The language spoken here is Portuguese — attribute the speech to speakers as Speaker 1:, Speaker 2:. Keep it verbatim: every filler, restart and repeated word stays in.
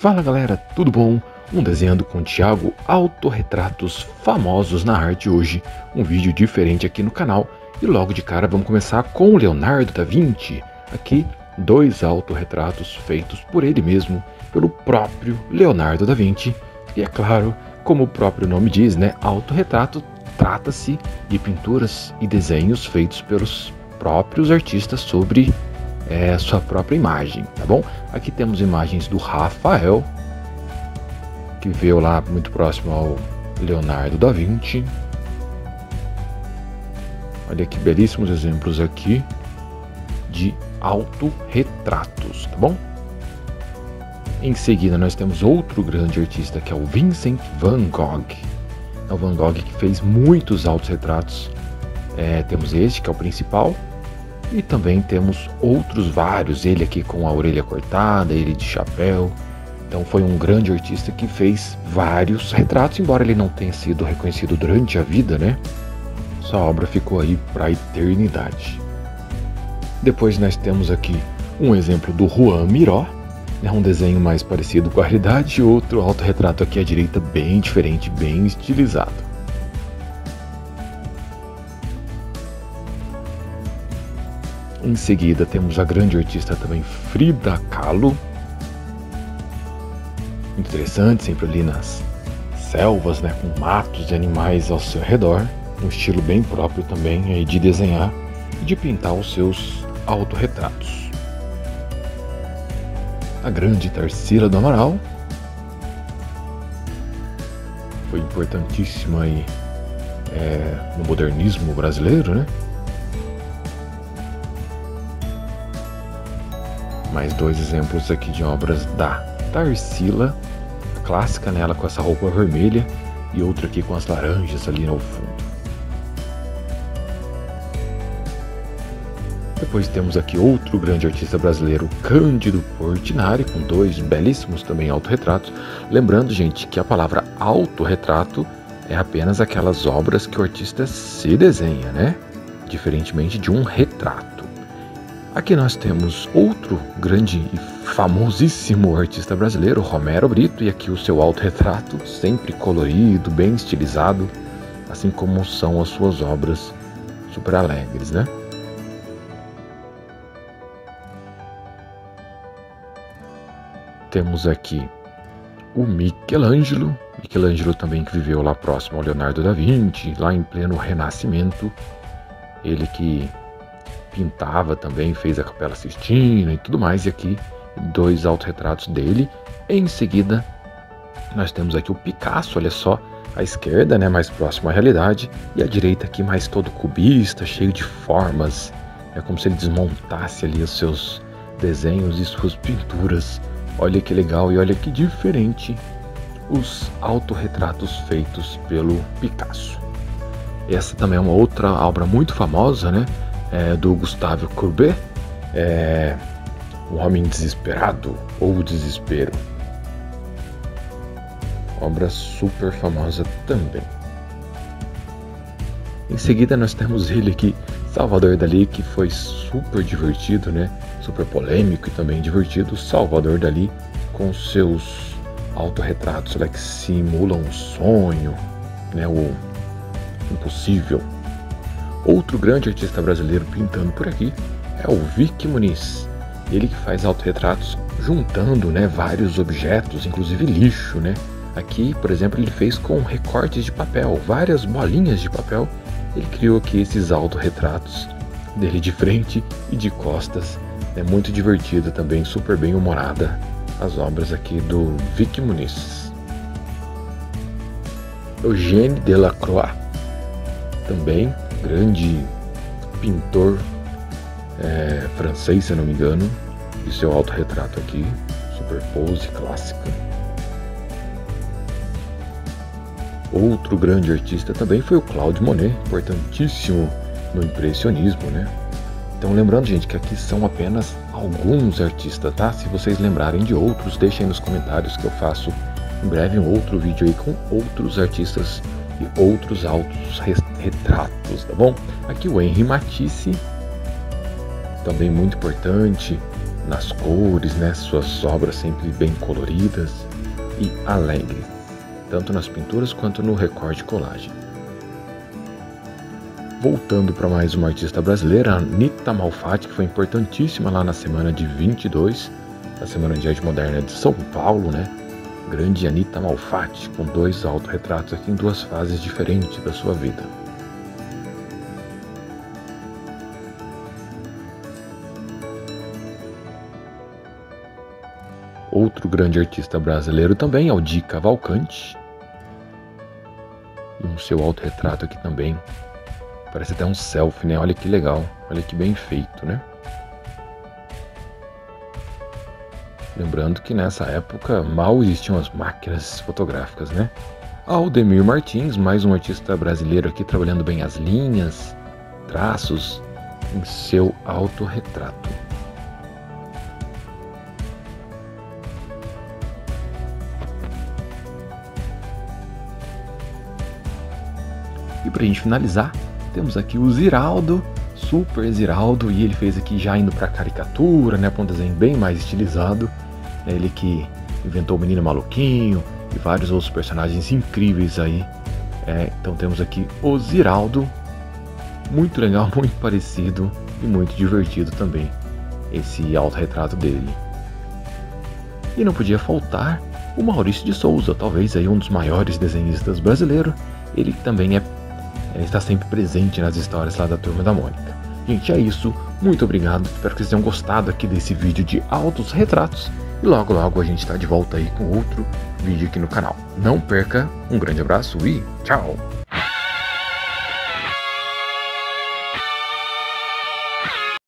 Speaker 1: Fala galera, tudo bom? Um Desenhando com Thiago, autorretratos famosos na arte hoje, um vídeo diferente aqui no canal. E logo de cara vamos começar com o Leonardo da Vinci. Aqui, dois autorretratos feitos por ele mesmo, pelo próprio Leonardo da Vinci. E é claro, como o próprio nome diz, né, autorretrato trata-se de pinturas e desenhos feitos pelos próprios artistas sobre é, sua própria imagem, tá bom? Aqui temos imagens do Rafael, que veio lá muito próximo ao Leonardo da Vinci. Olha que belíssimos exemplos aqui de autorretratos, tá bom? Em seguida nós temos outro grande artista que é o Vincent van Gogh. É o Van Gogh que fez muitos autorretratos. É, temos este que é o principal. E também temos outros vários, ele aqui com a orelha cortada, ele de chapéu. Então foi um grande artista que fez vários retratos, embora ele não tenha sido reconhecido durante a vida, né? Sua obra ficou aí para a eternidade. Depois nós temos aqui um exemplo do Juan Miró, né? Um desenho mais parecido com a realidade, e outro autorretrato aqui à direita bem diferente, bem estilizado. Em seguida temos a grande artista também Frida Kahlo. Muito interessante, sempre ali nas selvas, né, com matos de animais ao seu redor. Um estilo bem próprio também aí de desenhar e de pintar os seus autorretratos. A grande Tarsila do Amaral. Foi importantíssima aí, é, no modernismo brasileiro, né? Mais dois exemplos aqui de obras da Tarsila, clássica nela com essa roupa vermelha, e outra aqui com as laranjas ali no fundo. Depois temos aqui outro grande artista brasileiro, Cândido Portinari, com dois belíssimos também autorretratos. Lembrando, gente, que a palavra autorretrato é apenas aquelas obras que o artista se desenha, né? Diferentemente de um retrato. Aqui nós temos outro grande e famosíssimo artista brasileiro, Romero Brito, e aqui o seu autorretrato, sempre colorido, bem estilizado, assim como são as suas obras super alegres, né? Temos aqui o Michelangelo, Michelangelo também que viveu lá próximo ao Leonardo da Vinci, lá em pleno Renascimento, ele que pintava também, fez a Capela Sistina e tudo mais, e aqui dois autorretratos dele. Em seguida nós temos aqui o Picasso, olha só, à esquerda, né, mais próximo à realidade, e à direita aqui mais todo cubista, cheio de formas, é como se ele desmontasse ali os seus desenhos e suas pinturas. Olha que legal e olha que diferente os autorretratos feitos pelo Picasso. Essa também é uma outra obra muito famosa, né? É, do Gustave Courbet, é, O Homem Desesperado ou O Desespero. Obra super famosa também. Em seguida nós temos ele aqui, Salvador Dalí, que foi super divertido, né? Super polêmico e também divertido. Salvador Dalí com seus autorretratos, né, que simulam um sonho, né? O impossível. Outro grande artista brasileiro pintando por aqui é o Vic Muniz. Ele que faz autorretratos juntando, né, vários objetos, inclusive lixo, né? Aqui, por exemplo, ele fez com recortes de papel, várias bolinhas de papel. Ele criou aqui esses autorretratos dele de frente e de costas. É muito divertido também, super bem humorada as obras aqui do Vic Muniz. Eugène Delacroix, também grande pintor é, francês, se eu não me engano, e seu autorretrato aqui, super pose clássica. Outro grande artista também foi o Claude Monet, importantíssimo no impressionismo, né? Então lembrando, gente, que aqui são apenas alguns artistas, tá? Se vocês lembrarem de outros, deixem aí nos comentários que eu faço em breve um outro vídeo aí com outros artistas e outros autorretratos, tá bom? Aqui o Henri Matisse, também muito importante, nas cores, né? Suas obras sempre bem coloridas e alegre, tanto nas pinturas quanto no recorte colagem. Voltando para mais uma artista brasileira, a Anita Malfatti, que foi importantíssima lá na semana de vinte e dois, na Semana de Arte Moderna de São Paulo, né? Grande Anita Malfatti, com dois autorretratos aqui em duas fases diferentes da sua vida. Outro grande artista brasileiro também, Aldir Cavalcanti. E um seu autorretrato aqui também. Parece até um selfie, né? Olha que legal, olha que bem feito, né? Lembrando que nessa época mal existiam as máquinas fotográficas, né? Aldemir Martins, mais um artista brasileiro aqui trabalhando bem as linhas, traços em seu autorretrato. E pra gente finalizar, temos aqui o Ziraldo, Super Ziraldo, e ele fez aqui já indo pra caricatura, né, para um desenho bem mais estilizado. É ele que inventou o Menino Maluquinho e vários outros personagens incríveis aí. É, então temos aqui o Ziraldo, muito legal, muito parecido e muito divertido também, esse autorretrato dele. E não podia faltar o Maurício de Souza, talvez aí um dos maiores desenhistas brasileiros. Ele também é Ele está sempre presente nas histórias lá da Turma da Mônica. Gente, é isso. Muito obrigado. Espero que vocês tenham gostado aqui desse vídeo de autorretratos. E logo, logo a gente está de volta aí com outro vídeo aqui no canal. Não perca. Um grande abraço e tchau!